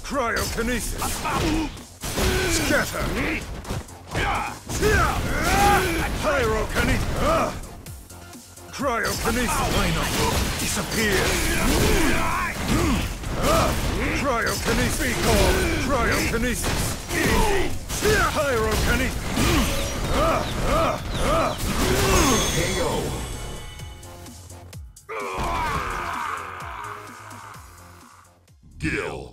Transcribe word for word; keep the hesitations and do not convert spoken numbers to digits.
Cryokinesis. Scatter. Pyrokinesis. Cryokinesis. Line up. Disappear. Cryokinesis. Recall. Cryokinesis. Pyrokinesis. K O. Gil.